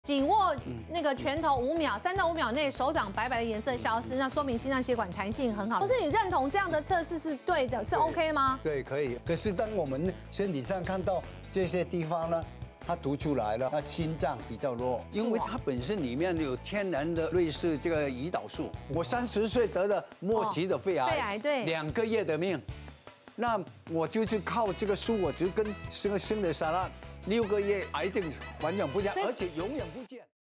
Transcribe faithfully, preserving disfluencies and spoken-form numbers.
紧握那个拳头五秒，三到五秒内手掌白白的颜色消失，那说明心脏血管弹性很好。不是你认同这样的测试是对的，是 OK 吗？ 对，可以。可是当我们身体上看到这些地方呢，它凸出来了，那心脏比较弱，因为它本身里面有天然的类似这个胰岛素。我三十岁得了末期的肺癌， 肺癌对， 两个月的命。那我就是靠这个素，我就跟生生的沙拉，六个月癌症完全不一样，而且永远不见。